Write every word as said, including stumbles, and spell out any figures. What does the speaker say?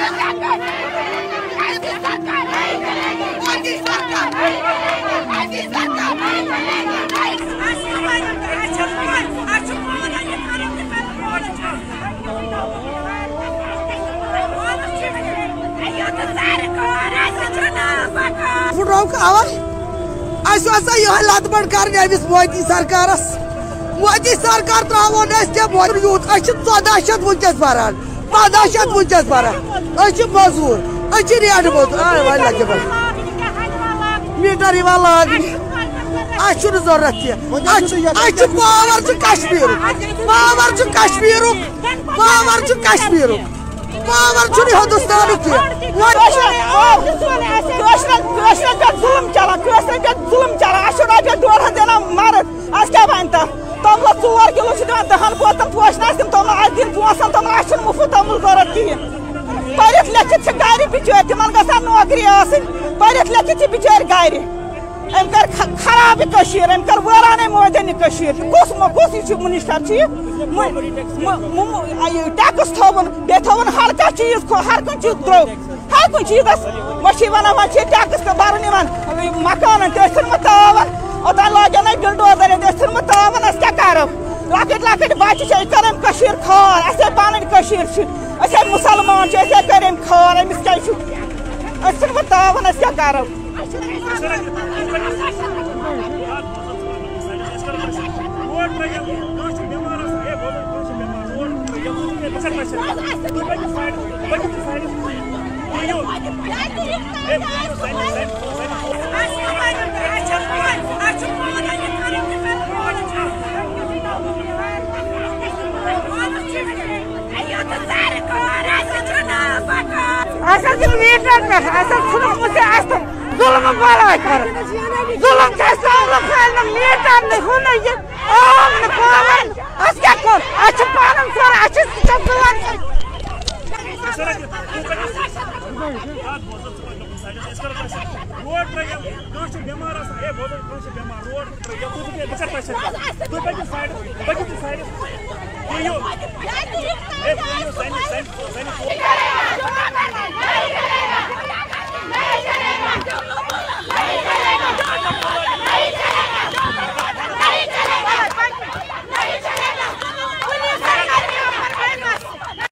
लत बड़ कर मोदी सरकार मोदी सरकार त्रो यूत चौदह शत वनस बरान पंद्रह शत वनस बरान मजूर रेट मजूर लगे मीटर लाग जरूरत power Kashmir power Kashmir power Kashmir power Hindustan जुलम चलान जुलम चलान रपये डोड़ दिन मरद क्या बन तोमल ोर किलो दहन बोतन पोशन तम दिन पोसन तम मुफ्त तोमल जरूरत कहें पढ़ लिखित गर बिचार तिम ग नौकरी पढ़ लिखित बिचार गर अम कर खराब अम कर वरान मोदन कस कस मिनिस्टर टैक्स थोन बे थोन हर कह चीज हर कह चीज द्रो हर कुछ चीजस वे वन टैक्स बरन मकान तावन ओतान लाजन बिल्डोजर तावन क्या करो लकट लकट बच्चे करम खार अस पन मुसलमान करम खार अमिस क्या तावन क्या करो मीटर पे जुलम बड़ा कर जुलम मीटर पावर क्या कर पान रोड